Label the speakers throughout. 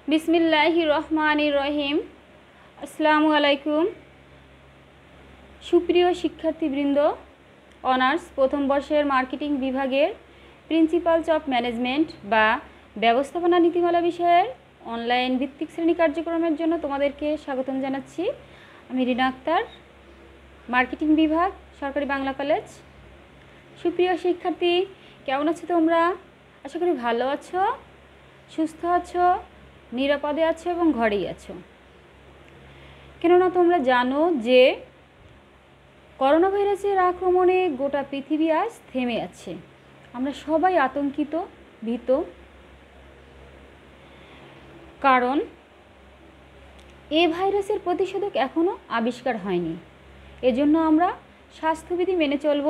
Speaker 1: बिस्मिल्लाहिर रहमानिर रहीम। আসসালামু আলাইকুম। সুপ্রিয় শিক্ষার্থীবৃন্দ, অনার্স প্রথম বর্ষের মার্কেটিং বিভাগের প্রিন্সিপালস অফ ম্যানেজমেন্ট বা ব্যবস্থাপনা নীতিমালা বিষয়ের অনলাইন ভিত্তিক শ্রেণী কার্যক্রমের জন্য তোমাদেরকে স্বাগতম জানাচ্ছি। আমি রিনা আক্তার, মার্কেটিং বিভাগ, সরকারি বাংলা কলেজ। সুপ্রিয় শিক্ষার্থী, কেমন আছো তোমরা? আশা করি ভালো আছো, সুস্থ আছো, নিরাপদে আছো এবং ঘরেই আছো। কেননা তোমরা জানো যে করোনা ভাইরাসের আক্রমণে গোটা পৃথিবী আজ থেমে আছে। আমরা সবাই আতঙ্কিত, ভীত, কারণ এই ভাইরাসের প্রতিষেধক এখনও আবিষ্কার হয়নি। এজন্য আমরা স্বাস্থ্যবিধি মেনে চলব,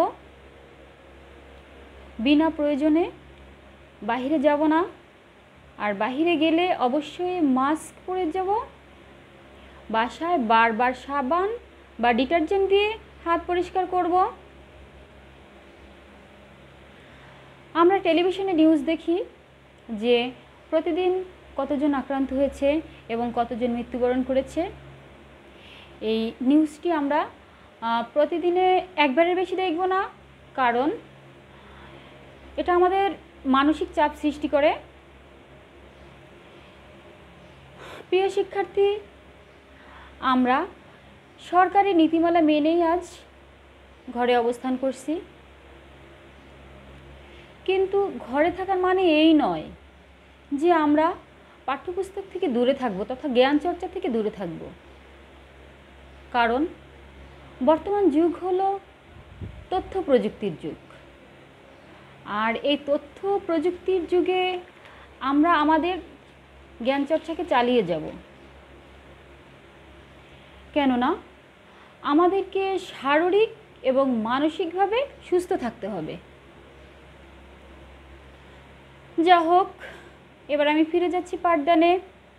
Speaker 1: বিনা প্রয়োজনে বাইরে যাব না, আর বাইরে গেলে অবশ্যই মাস্ক পরে যাব। বাসায় বারবার সাবান বা ডিটারজেন্ট দিয়ে হাত পরিষ্কার করব। আমরা টেলিভিশনে নিউজ দেখি যে প্রতিদিন কতজন আক্রান্ত হয়েছে এবং কতজন মৃত্যুবরণ করেছে। এই নিউজটি আমরা প্রতিদিনে একবারের বেশি দেখব না, কারণ এটা আমাদের মানসিক চাপ সৃষ্টি করে। প্রিয় শিক্ষার্থী, আমরা সরকারি নীতিমালা মেনেই আজ ঘরে অবস্থান করছি, কিন্তু ঘরে থাকার মানে এই নয় যে আমরা পাঠ্যপুস্তক থেকে দূরে থাকব তথা জ্ঞান চর্চা থেকে দূরে থাকব। কারণ বর্তমান যুগ হলো তথ্য প্রযুক্তির যুগ, আর এই তথ্য প্রযুক্তির যুগে আমরা আমাদের জ্ঞান চর্চাকে চালিয়ে যাব। কেননা আমাদেরকে শারীরিক এবং মানসিকভাবে সুস্থ থাকতে হবে। যা হোক, এবার আমি ফিরে যাচ্ছি পাঠদানে।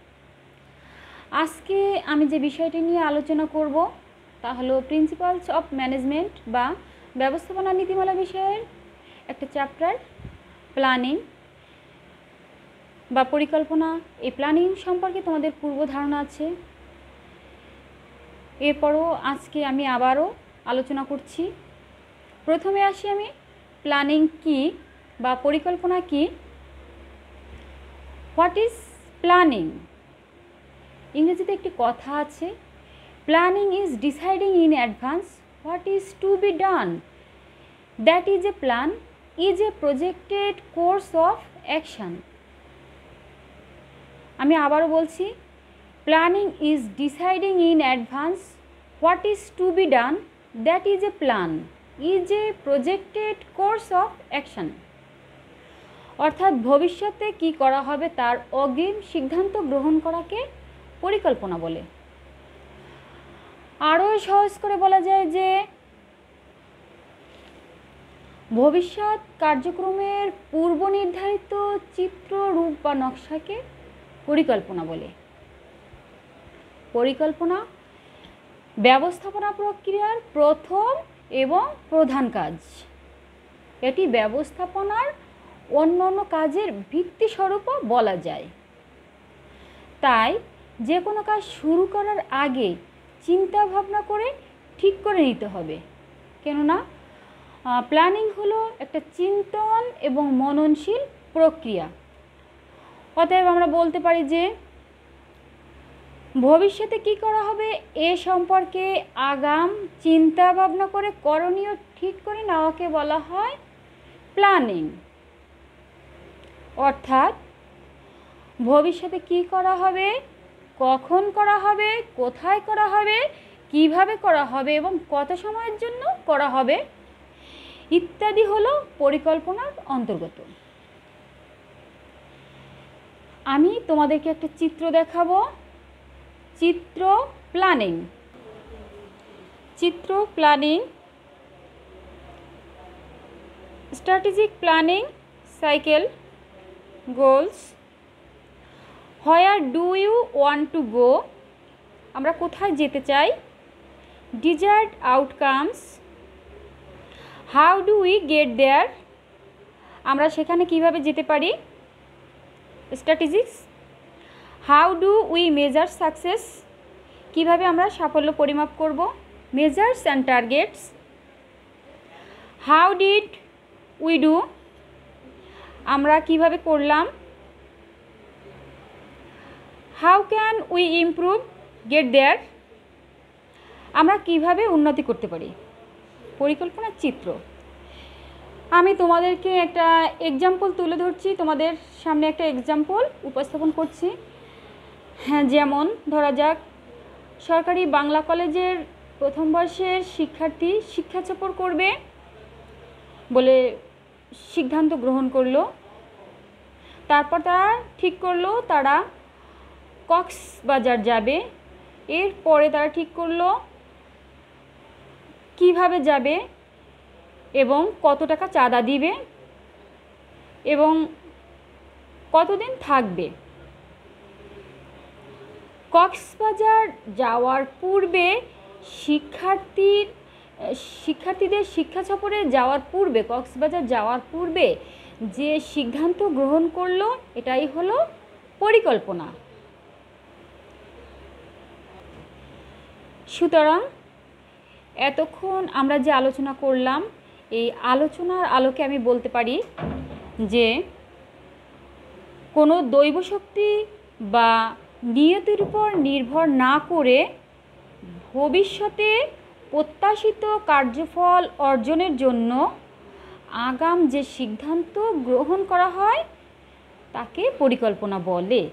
Speaker 1: আজকে আমি যে বিষয়টি নিয়ে আলোচনা করব তা হলো প্রিন্সিপালস অফ ম্যানেজমেন্ট বা ব্যবস্থাপনা নীতিমালা বিষয়ের একটা চ্যাপ্টার, প্ল্যানিং বা পরিকল্পনা। এই প্ল্যানিং সম্পর্কে তোমাদের পূর্ব ধারণা আছে। এরপরও আজকে আমি আবারও আলোচনা করছি। প্রথমে আসি আমি প্ল্যানিং কি বা পরিকল্পনা কি। What is planning? ইংরেজিতে একটি কথা আছে, planning is deciding in advance what is to be done, that is a plan is a projected course of action. আমি আবারও বলছি, planning is deciding in advance what is to be done, that is a plan is a projected course of action. অর্থাৎ ভবিষ্যতে কি করা হবে তার অগ্রিম সিদ্ধান্ত গ্রহণ করাকে পরিকল্পনা বলে। আরও সহজ করে বলা যায় যে ভবিষ্যৎ কার্যক্রমের পূর্ব নির্ধারিত চিত্র, রূপ বা নকশাকে পরিকল্পনা বলে। পরিকল্পনা ব্যবস্থাপনা প্রক্রিয়ার প্রথম এবং প্রধান কাজ। এটি ব্যবস্থাপনার অন্যান্য কাজের ভিত্তিস্বরূপও বলা যায়। তাই যে কোনো কাজ শুরু করার আগে চিন্তা ভাবনা করে ঠিক করে নিতে হবে। কেননা প্ল্যানিং হলো একটা চিন্তন এবং মননশীল প্রক্রিয়া। অতএব আমরা বলতে পারি যে ভবিষ্যতে কি করা হবে এ সম্পর্কে আগাম চিন্তা ভাবনা করে করণীয় ঠিক করে নেওয়াকে বলা হয় প্ল্যানিং। অর্থাৎ ভবিষ্যতে কি করা হবে, কখন করা হবে, কোথায় করা হবে, কিভাবে করা হবে এবং কত সময়ের জন্য করা হবে ইত্যাদি হলো পরিকল্পনার অন্তর্গত। আমি তোমাদেরকে একটা চিত্র দেখাবো। চিত্র প্ল্যানিং। চিত্র planning, strategic planning cycle, goals. Where do you want to go? আমরা কোথায় যেতে চাই। Desired outcomes. How do we get there? আমরা সেখানে কিভাবে যেতে পারি। Strategics. How do we measure success, কীভাবে আমরা সাফল্য পরিমাপ করব, measures and targets. How did we do, আমরা কিভাবে করলাম। How can we improve get there, আমরা কিভাবে উন্নতি করতে পারি। পরিকল্পনার চিত্র, আমি তোমাদেরকে একটা এক্সাম্পল তুলে ধরছি, তোমাদের সামনে একটা এক্সাম্পল উপস্থাপন করছি। হ্যাঁ, যেমন ধরা যাক সরকারি বাংলা কলেজের প্রথম বর্ষের শিক্ষার্থী শিক্ষা সফর করবে বলে সিদ্ধান্ত গ্রহণ করলো। তারপর তারা ঠিক করলো তারা কক্সবাজার যাবে। এরপরে তারা ঠিক করলো কিভাবে যাবে এবং কত টাকা চাঁদা দিবে এবং কতদিন থাকবে। কক্সবাজার যাওয়ার পূর্বে শিক্ষার্থীদের শিক্ষা সফরে যাওয়ার পূর্বে, কক্সবাজার যাওয়ার পূর্বে যে সিদ্ধান্ত গ্রহণ করলো এটাই হলো পরিকল্পনা। সুতরাং এতক্ষণ আমরা যে আলোচনা করলাম, এই আলোচনার আলোকে আমি বলতে পারি যে কোনো দৈব শক্তি বা নিয়তির উপর নির্ভর না করে ভবিষ্যতে প্রত্যাশিত কার্যফল অর্জনের জন্য আগাম যে সিদ্ধান্ত গ্রহণ করা হয় তাকে পরিকল্পনা বলে।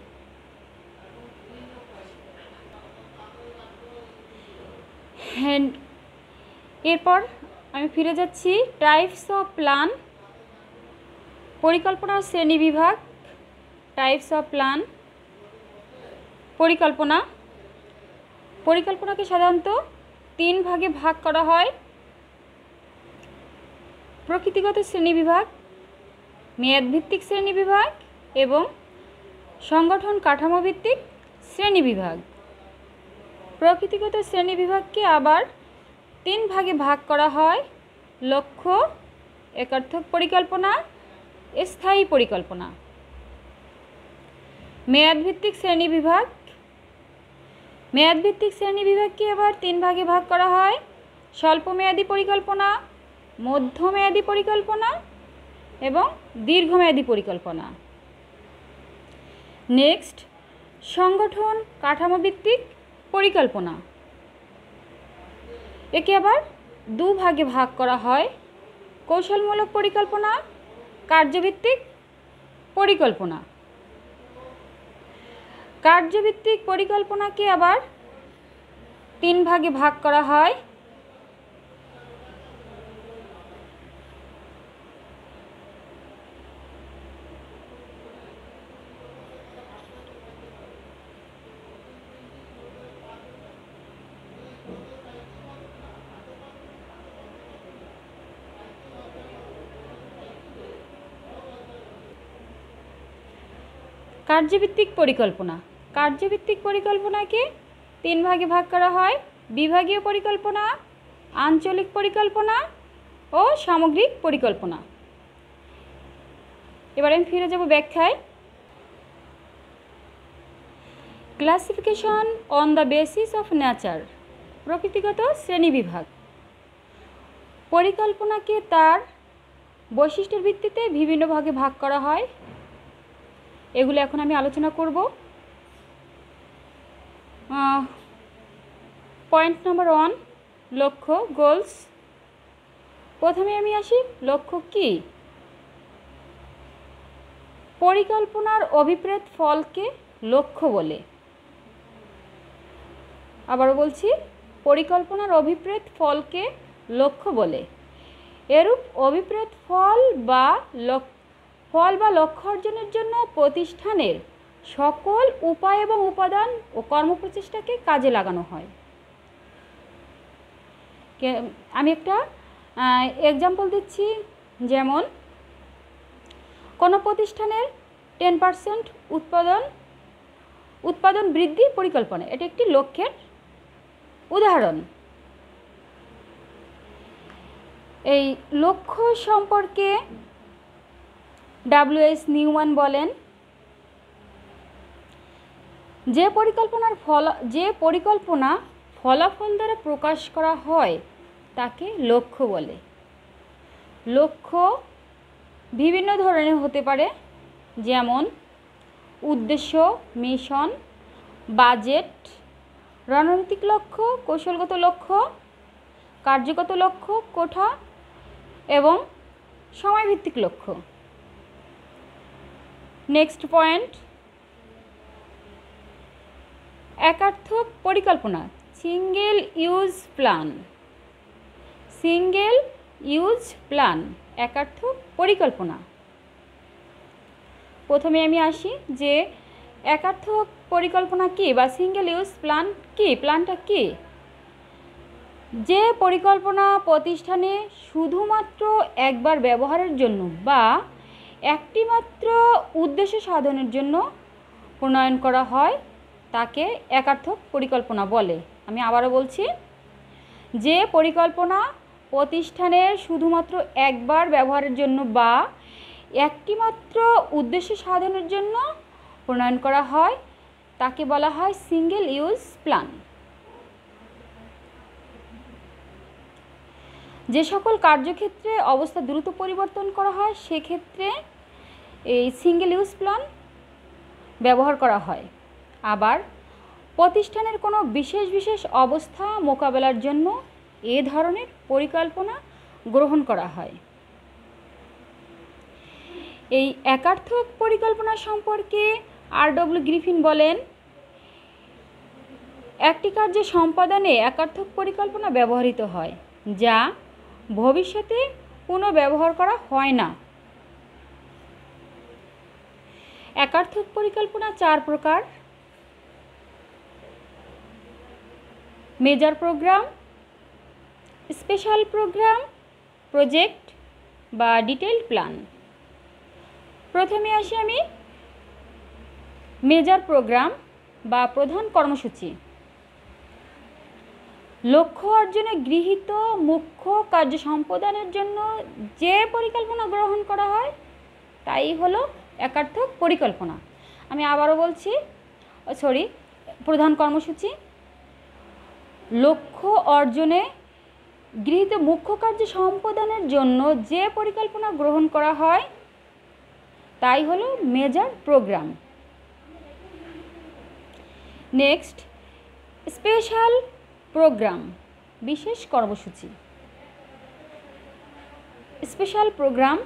Speaker 1: হ্যাঁ, এরপর আমি ফিরে যাচ্ছি টাইপস অফ প্ল্যান, পরিকল্পনার শ্রেণীবিভাগ। টাইপস অফ প্ল্যান, পরিকল্পনাকে সাধারণত 3 ভাগে ভাগ করা হয়: প্রকৃতিগত শ্রেণীবিভাগ, মেয়াদভিত্তিক শ্রেণীবিভাগ এবং সংগঠন কাঠামো ভিত্তিক শ্রেণীবিভাগ। প্রকৃতিগত শ্রেণীবিভাগকে আবার 3 ভাগে ভাগ করা হয়: লক্ষ্য, একার্থক পরিকল্পনা, স্থায়ী পরিকল্পনা। মেয়াদভিত্তিক শ্রেণীবিভাগকে আবার 3 ভাগে ভাগ করা হয়: স্বল্পমেয়াদী পরিকল্পনা, মধ্যমেয়াদী পরিকল্পনা এবং দীর্ঘমেয়াদী পরিকল্পনা। নেক্সট, সংগঠন কাঠামো ভিত্তিক পরিকল্পনা, একে আবার 2 ভাগে ভাগ করা হয়: কৌশলমূলক পরিকল্পনা, কার্যভিত্তিক পরিকল্পনা। কার্যভিত্তিক পরিকল্পনাকে আবার 3 ভাগে ভাগ করা হয়: কার্যভিত্তিক পরিকল্পনা। কার্যভিত্তিক পরিকল্পনাকে 3 ভাগে ভাগ করা হয়: বিভাগীয় পরিকল্পনা, আঞ্চলিক পরিকল্পনা ও সামগ্রিক পরিকল্পনা। এবার আমি ফিরে যাব ব্যাখ্যায়। Classification on the basis of nature, প্রকৃতিগত শ্রেণীবিভাগ। পরিকল্পনাকে তার বৈশিষ্ট্যের ভিত্তিতে বিভিন্ন ভাগে ভাগ করা হয়, এগুলো এখন আমি আলোচনা করব। পয়েন্ট নাম্বার 1, লক্ষ্য, গোলস। প্রথমে আমি আসি, লক্ষ্য কি? পরিকল্পনার অভিপ্রেত ফলকে লক্ষ্য বলে। আবারও বলছি, পরিকল্পনার অভিপ্রেত ফলকে লক্ষ্য বলে। এরূপ অভিপ্রেত ফল বা লক্ষ্য অর্জনের জন্য প্রতিষ্ঠানের সকল উপায় এবং উপাদান ও কর্মপ্রচেষ্টাকে কাজে লাগানো হয়। আমি একটা এক্সাম্পল দিচ্ছি, যেমন কোনো প্রতিষ্ঠানের 10% উৎপাদন বৃদ্ধি পরিকল্পনা, এটা একটি লক্ষ্যের উদাহরণ। এই লক্ষ্য সম্পর্কে W.S. নিউম্যান বলেন, যে পরিকল্পনা ফলাফল দ্বারা প্রকাশ করা হয় তাকে লক্ষ্য বলে। লক্ষ্য বিভিন্ন ধরনের হতে পারে, যেমন উদ্দেশ্য, মিশন, বাজেট, রণনৈতিক লক্ষ্য, কৌশলগত লক্ষ্য, কার্যগত লক্ষ্য, কোঠা এবং সময়ভিত্তিক লক্ষ্য। নেক্সট পয়েন্ট, একার্থক পরিকল্পনা, single use plan. Single use plan, একার্থক পরিকল্পনা। প্রথমে আমি আসি যে একার্থক পরিকল্পনা কী বা সিঙ্গেল ইউজ প্ল্যান কী, প্ল্যানটা কী। যে পরিকল্পনা প্রতিষ্ঠানে শুধুমাত্র একবার ব্যবহারের জন্য বা একটিমাত্র উদ্দেশ্য সাধনের জন্য প্রণয়ন করা হয় তাকে একার্থক পরিকল্পনা বলে। আমি আবারও বলছি, যে পরিকল্পনা প্রতিষ্ঠানের শুধুমাত্র একবার ব্যবহারের জন্য বা একটিমাত্র উদ্দেশ্য সাধনের জন্য প্রণয়ন করা হয় তাকে বলা হয় সিঙ্গেল ইউজ প্ল্যান। যে সকল কার্যক্ষেত্রে অবস্থা দ্রুত পরিবর্তন করা হয় সেক্ষেত্রে এই সিঙ্গেল ইউজ প্ল্যান ব্যবহার করা হয়। আবার প্রতিষ্ঠানের কোনো বিশেষ অবস্থা মোকাবেলার জন্য এ ধরনের পরিকল্পনা গ্রহণ করা হয়। এই একার্থক পরিকল্পনা সম্পর্কে R.W. গ্রিফিন বলেন, একটি কার্য সম্পাদনে একার্থক পরিকল্পনা ব্যবহৃত হয় যা ভবিষ্যতে পুনঃব্যবহার করা হয় না। একার্থক পরিকল্পনা 4 প্রকার: major programme, special programme, project বা ডিটেইলড প্ল্যান। প্রথমে আসি আমি মেজর প্রোগ্রাম বা প্রধান কর্মসূচি। লক্ষ্য অর্জনে গৃহীত মুখ্য কার্য সম্পাদনের জন্য যে পরিকল্পনা গ্রহণ করা হয় তাই হলো একার্থক পরিকল্পনা। আমি আবারও বলছি, প্রধান কর্মসূচি। লক্ষ্য অর্জনে গৃহীত মুখ্য কার্য সম্পাদনের জন্য যে পরিকল্পনা গ্রহণ করা হয় তাই হলো major programme. Next, special programme, বিশেষ কর্মসূচি। স্পেশাল প্রোগ্রাম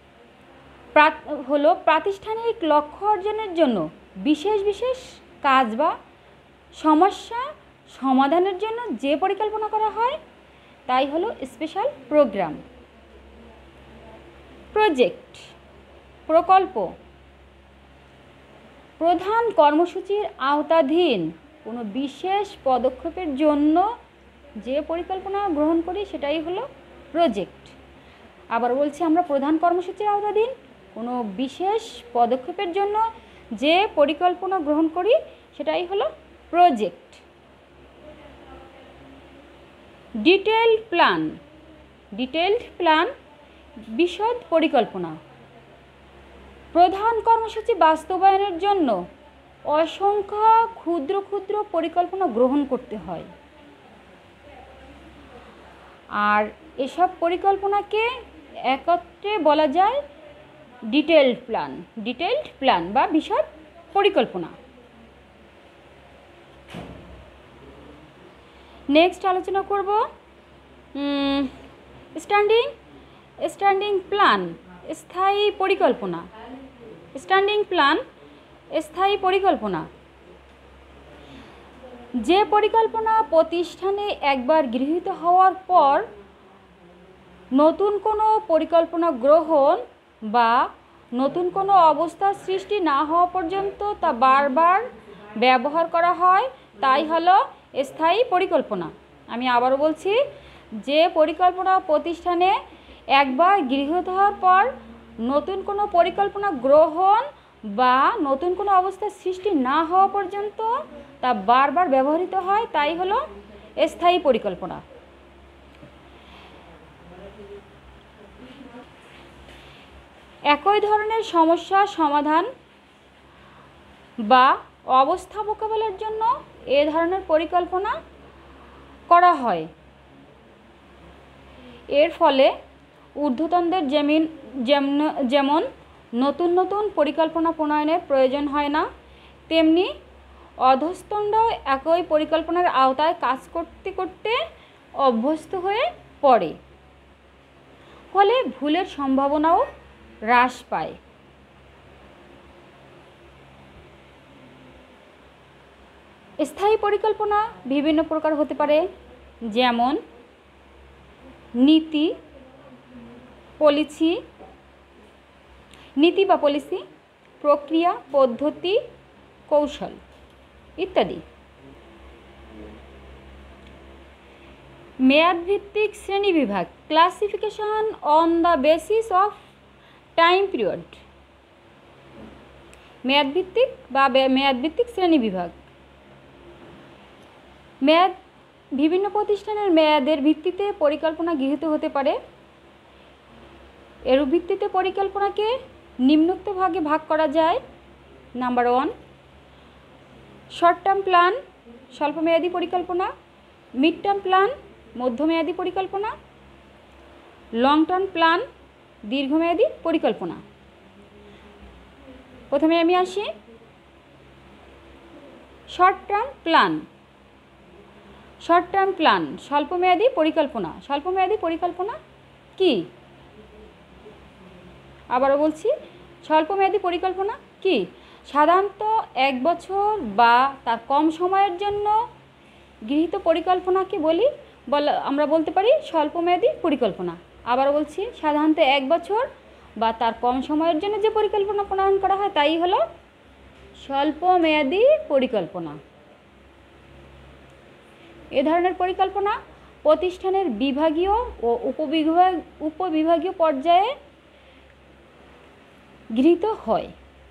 Speaker 1: হলো প্রাতিষ্ঠানিক লক্ষ্য অর্জনের জন্য বিশেষ কাজ বা সমস্যা সমাধানের জন্য যে পরিকল্পনা করা হয় তাই হলো স্পেশাল প্রোগ্রাম। প্রজেক্ট, প্রকল্প, প্রধান কর্মসূচির আওতাধীন কোনো বিশেষ পদক্ষেপের জন্য যে পরিকল্পনা গ্রহণ করি সেটাই হলো প্রজেক্ট। আবার বলছি, আমরা প্রধান কর্মসূচির আওতাধীন কোনো বিশেষ পদক্ষেপের জন্য যে পরিকল্পনা গ্রহণ করি সেটাই হলো project. Detailed plan, detailed plan, বিশদ পরিকল্পনা। প্রধান কর্মসূচি বাস্তবায়নের জন্য অসংখ্য ক্ষুদ্র পরিকল্পনা গ্রহণ করতে হয়, আর এসব পরিকল্পনাকে একত্রে বলা যায় ডিটেইলড প্ল্যান, ডিটেইলড প্ল্যান বা বিশদ পরিকল্পনা। নেক্সট আলোচনা করব স্ট্যান্ডিং প্ল্যান, স্থায়ী পরিকল্পনা। স্ট্যান্ডিং প্ল্যান, স্থায়ী পরিকল্পনা। যে পরিকল্পনা প্রতিষ্ঠানে একবার গৃহীত হওয়ার পর নতুন কোনো পরিকল্পনা গ্রহণ বা নতুন কোনো অবস্থার সৃষ্টি না হওয়া পর্যন্ত তা বারবার ব্যবহার করা হয় তাই হলো স্থায়ী পরিকল্পনা। আমি আবারও বলছি, যে পরিকল্পনা প্রতিষ্ঠানে একবার গৃহীত হওয়ার পর নতুন কোনো পরিকল্পনা গ্রহণ বা নতুন কোনো অবস্থার সৃষ্টি না হওয়া পর্যন্ত তা বারবার ব্যবহৃত হয় তাই হলো স্থায়ী পরিকল্পনা। একই ধরনের সমস্যা সমাধান বা অবস্থা মোকাবেলার জন্য এ ধরনের পরিকল্পনা করা হয়। এর ফলে ঊর্ধ্বতনদের যেমন নতুন নতুন পরিকল্পনা প্রণয়নের প্রয়োজন হয় না, তেমনি অধস্তনরাও একই পরিকল্পনার আওতায় কাজ করতে করতে অভ্যস্ত হয়ে পড়ে, ফলে ভুলের সম্ভাবনাও হ্রাস পায়। স্থায়ী পরিকল্পনা বিভিন্ন প্রকার হতে পারে, যেমন নীতি বা পলিসি, প্রক্রিয়া, পদ্ধতি, কৌশল ইত্যাদি। মেয়াদভিত্তিক শ্রেণীবিভাগ, classification on the basis of time period. মেয়াদভিত্তিক শ্রেণীবিভাগ। বিভিন্ন প্রতিষ্ঠানের মেয়াদের ভিত্তিতে পরিকল্পনা গৃহীত হতে পারে। এর ভিত্তিতে পরিকল্পনাকে নিম্নোক্ত ভাগে ভাগ করা যায়। নাম্বার 1, শর্ট টার্ম প্ল্যান, স্বল্পমেয়াদী পরিকল্পনা। মিড টার্ম প্ল্যান, মধ্যমেয়াদী পরিকল্পনা। লং টার্ম প্ল্যান, দীর্ঘমেয়াদী পরিকল্পনা। প্রথমে আমি আসি শর্ট টার্ম প্ল্যান। স্বল্পমেয়াদী পরিকল্পনা। স্বল্পমেয়াদী পরিকল্পনা কি? আবারও বলছি, স্বল্পমেয়াদী পরিকল্পনা কি? সাধারণত 1 বছর বা তার কম সময়ের জন্য গৃহীত পরিকল্পনাকে আমরা বলতে পারি স্বল্পমেয়াদী পরিকল্পনা। আবারও বলছি, সাধারণত 1 বছর বা তার কম সময়ের জন্য যে পরিকল্পনা প্রণয়ন করা হয় তাই হলো স্বল্পমেয়াদী পরিকল্পনা। এ ধরনের পরিকল্পনা প্রতিষ্ঠানের বিভাগীয় ও উপবিভাগীয় পর্যায়ে গৃহীত হয়।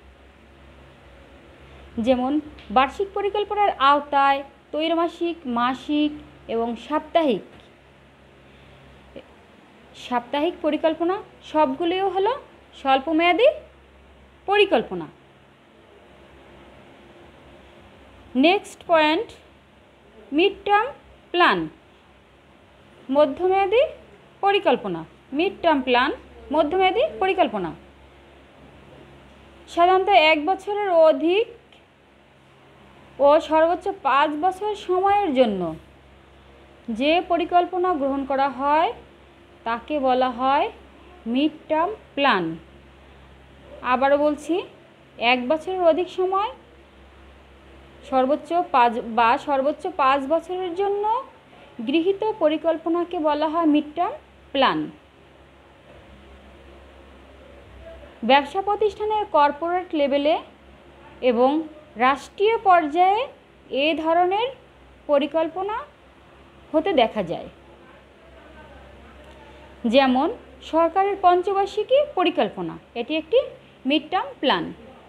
Speaker 1: যেমন বার্ষিক পরিকল্পনার আওতায় ত্রৈমাসিক, মাসিক এবং সাপ্তাহিক পরিকল্পনা সবগুলিও হলো স্বল্পমেয়াদী পরিকল্পনা। Next point, mid term plan, মধ্যমেয়াদী পরিকল্পনা। মিড টার্ম প্ল্যান, মধ্যমেয়াদী পরিকল্পনা সাধারণত 1 বছরের অধিক ও সর্বোচ্চ 5 বছর সময়ের জন্য যে পরিকল্পনা গ্রহণ করা হয় তাকে বলা হয় মিড টার্ম প্ল্যান। আবারও বলছি, 1 বছরের অধিক সময় সর্বোচ্চ 5 বছরের জন্য গৃহীত পরিকল্পনাকে বলা হয় মিড টার্ম প্ল্যান। ব্যবসা প্রতিষ্ঠানের কর্পোরেট লেভেলে এবং রাষ্ট্রীয় পর্যায়ে এ ধরনের পরিকল্পনা হতে দেখা যায়। যেমন সরকারের পঞ্চবার্ষিকী পরিকল্পনা, এটি একটি mid term plan.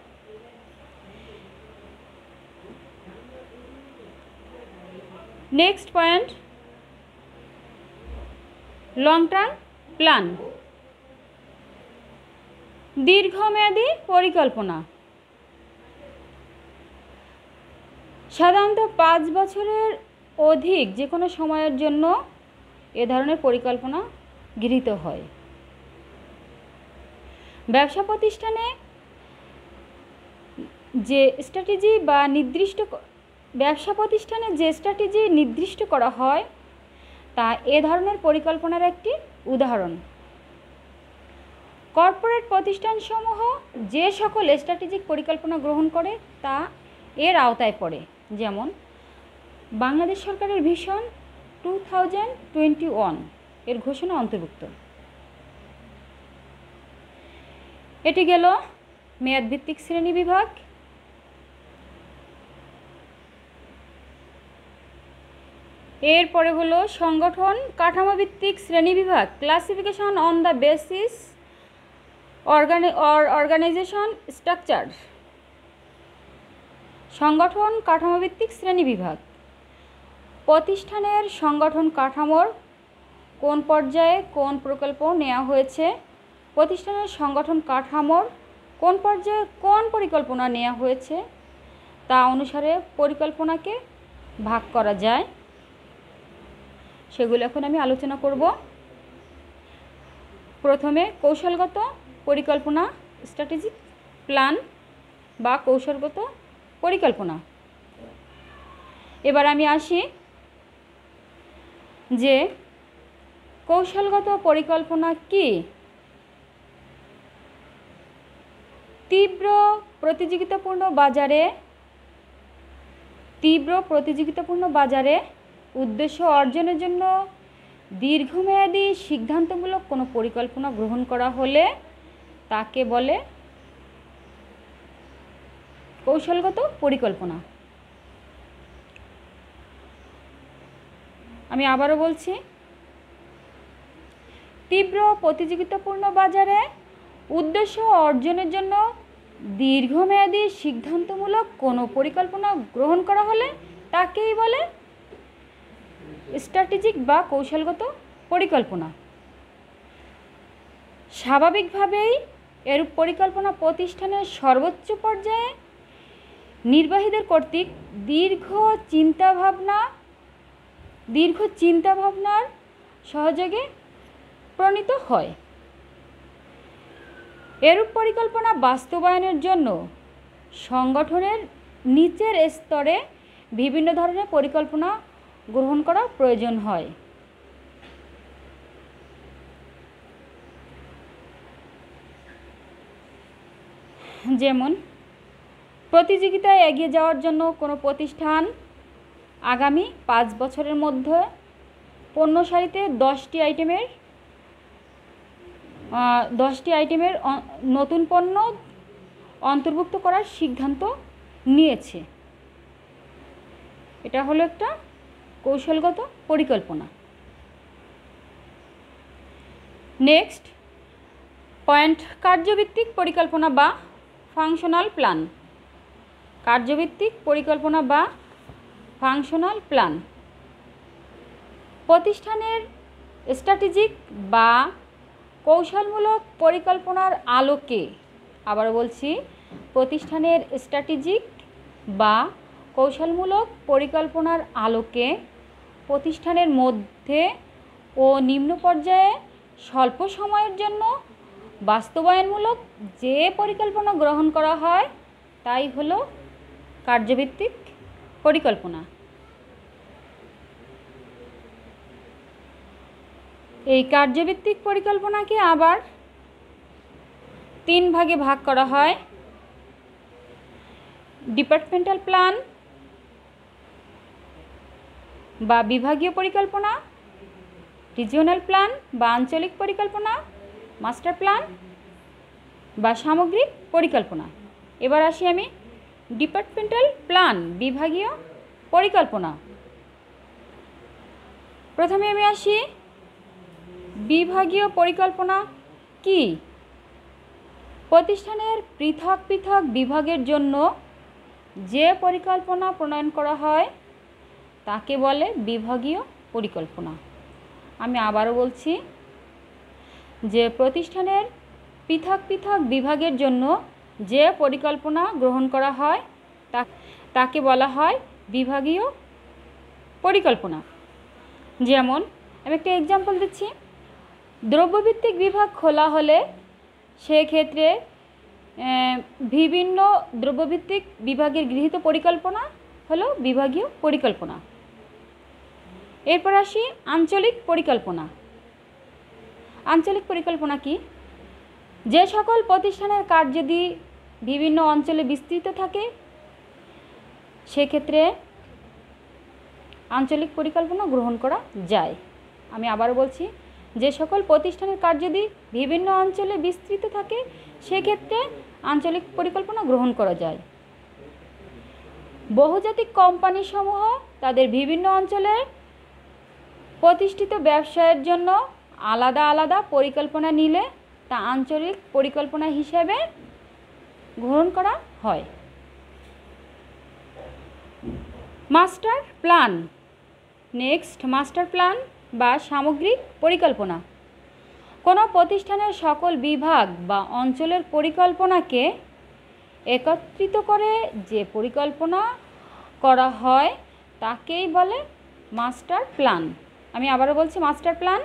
Speaker 1: Next point, long term plan, দীর্ঘমেয়াদী পরিকল্পনা। সাধারণত 5 বছরের অধিক যে কোনো সময়ের জন্য এ ধরনের পরিকল্পনা গৃহীত হয়। ব্যবসা প্রতিষ্ঠানে যে স্ট্র্যাটেজি নির্দিষ্ট করা হয় তা এ ধরনের পরিকল্পনার একটি উদাহরণ। কর্পোরেট প্রতিষ্ঠানসমূহ যে সকল স্ট্র্যাটেজিক পরিকল্পনা গ্রহণ করে তা এর আওতায় পড়ে। যেমন বাংলাদেশ সরকারের ভিশন 2021 এর ঘোষণা অন্তর্ভুক্ত। এটি গেল মেয়াদভিত্তিক শ্রেণীবিভাগ। এরপরে হলো সংগঠন কাঠামোভিত্তিক শ্রেণীবিভাগ, classification on the basis organisation structure. সংগঠন কাঠামোভিত্তিক শ্রেণীবিভাগ, প্রতিষ্ঠানের সংগঠন কাঠামোর কোন পর্যায়ে কোন প্রকল্প নেওয়া হয়েছে, প্রতিষ্ঠানের সংগঠন কাঠামোর কোন পর্যায়ে কোন পরিকল্পনা নেওয়া হয়েছে তা অনুসারে পরিকল্পনাকে ভাগ করা যায়, সেগুলো এখন আমি আলোচনা করব। প্রথমে কৌশলগত পরিকল্পনা, স্ট্র্যাটেজিক প্ল্যান বা কৌশলগত পরিকল্পনা। এবার আমি আসি যে কৌশলগত পরিকল্পনা কি। তীব্র প্রতিযোগিতাপূর্ণ বাজারে উদ্দেশ্য অর্জনের জন্য দীর্ঘমেয়াদী সিদ্ধান্তমূলক কোনো পরিকল্পনা গ্রহণ করা হলে তাকে বলে কৌশলগত পরিকল্পনা। আমি আবারও বলছি, তীব্র প্রতিযোগিতাপূর্ণ বাজারে উদ্দেশ্য অর্জনের জন্য দীর্ঘমেয়াদী সিদ্ধান্তমূলক কোনো পরিকল্পনা গ্রহণ করা হলে তাকেই বলে স্ট্র্যাটেজিক বা কৌশলগত পরিকল্পনা। স্বাভাবিকভাবেই এরূপ পরিকল্পনা প্রতিষ্ঠানের সর্বোচ্চ পর্যায়ে নির্বাহীদের কর্তৃক দীর্ঘ চিন্তাভাবনার সহযোগে প্রণীত হয়। এরূপ পরিকল্পনা বাস্তবায়নের জন্য সংগঠনের নিচের স্তরে বিভিন্ন ধরনের পরিকল্পনা গ্রহণ করা প্রয়োজন হয়। যেমন প্রতিযোগিতায় এগিয়ে যাওয়ার জন্য কোনো প্রতিষ্ঠান আগামী 5 বছরের মধ্যে পণ্য সারিতে 10টি আইটেমের নতুন পণ্য অন্তর্ভুক্ত করার সিদ্ধান্ত নিয়েছে। এটা হলো একটা কৌশলগত পরিকল্পনা। নেক্সট পয়েন্ট, কার্যভিত্তিক পরিকল্পনা বা ফাংশনাল প্ল্যান। কার্যভিত্তিক পরিকল্পনা বা ফাংশনাল প্ল্যান প্রতিষ্ঠানের স্ট্র্যাটেজিক বা কৌশলমূলক পরিকল্পনার আলোকে, আবার বলছি, প্রতিষ্ঠানের স্ট্র্যাটেজিক বা কৌশলমূলক পরিকল্পনার আলোকে প্রতিষ্ঠানের মধ্যে ও নিম্ন পর্যায়ে স্বল্প সময়ের জন্য বাস্তবায়নমূলক যে পরিকল্পনা গ্রহণ করা হয় তাই হলো কার্যভিত্তিক পরিকল্পনা। এই কার্যভিত্তিক পরিকল্পনাকে আবার 3 ভাগে ভাগ করা হয়: ডিপার্টমেন্টাল প্ল্যান বা বিভাগীয় পরিকল্পনা, রিজিওনাল প্ল্যান বা আঞ্চলিক পরিকল্পনা, মাস্টার প্ল্যান বা সামগ্রিক পরিকল্পনা। এবার আসি আমি ডিপার্টমেন্টাল প্ল্যান, বিভাগীয় পরিকল্পনা। প্রথমে আমি আসি বিভাগীয় পরিকল্পনা কি। প্রতিষ্ঠানের পৃথক পৃথক বিভাগের জন্য যে পরিকল্পনা প্রণয়ন করা হয় তাকে বলে বিভাগীয় পরিকল্পনা। আমি আবারও বলছি যে প্রতিষ্ঠানের পৃথক পৃথক বিভাগের জন্য যে পরিকল্পনা গ্রহণ করা হয় তাকে বলা হয় বিভাগীয় পরিকল্পনা। যেমন আমি একটা এক্সাম্পল দিচ্ছি, দ্রব্যভিত্তিক বিভাগ খোলা হলে সেক্ষেত্রে বিভিন্ন দ্রব্যভিত্তিক বিভাগের গৃহীত পরিকল্পনা হলো বিভাগীয় পরিকল্পনা। এরপর আসি আঞ্চলিক পরিকল্পনা। আঞ্চলিক পরিকল্পনা কি? যে সকল প্রতিষ্ঠানের কার্যাদি বিভিন্ন অঞ্চলে বিস্তৃত থাকে সেক্ষেত্রে আঞ্চলিক পরিকল্পনা গ্রহণ করা যায়। আমি আবারও বলছি, যে সকল প্রতিষ্ঠানের কার্যাদি বিভিন্ন অঞ্চলে বিস্তৃত থাকে সেক্ষেত্রে আঞ্চলিক পরিকল্পনা গ্রহণ করা যায়। বহুজাতিক কোম্পানিসমূহ তাদের বিভিন্ন অঞ্চলে প্রতিষ্ঠিত ব্যবসায়ের জন্য আলাদা আলাদা পরিকল্পনা নিলে তা আঞ্চলিক পরিকল্পনা হিসেবে গ্রহণ করা হয়। Master plan. Next, master plan বা সামগ্রিক পরিকল্পনা। কোনো প্রতিষ্ঠানের সকল বিভাগ বা অঞ্চলের পরিকল্পনাকে একত্রিত করে যে পরিকল্পনা করা হয় তাকেই বলে মাস্টার প্ল্যান। আমি আবারও বলছি, মাস্টার প্ল্যান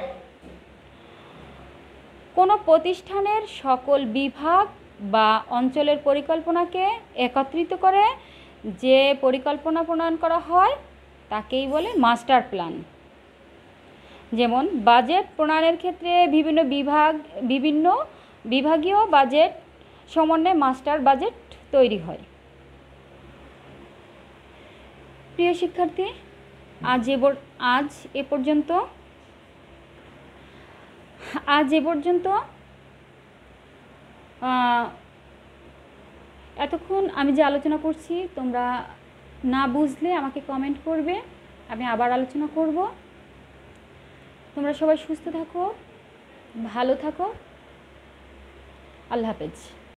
Speaker 1: কোনো প্রতিষ্ঠানের সকল বিভাগ বা অঞ্চলের পরিকল্পনাকে একত্রিত করে যে পরিকল্পনা প্রণয়ন করা হয় তাকেই বলে মাস্টার প্ল্যান। যেমন বাজেট প্রণয়নের ক্ষেত্রে বিভিন্ন বিভাগীয় বাজেট সমন্বয়ে মাস্টার বাজেট তৈরি হয়। প্রিয় শিক্ষার্থী, আজ এ পর্যন্ত এতক্ষণ আমি যে আলোচনা করছি তোমরা না বুঝলে আমাকে কমেন্ট করবে, আমি আবার আলোচনা করব। তোমরা সবাই সুস্থ থাকো, ভালো থাকো। আল্লাহ হাফেজ।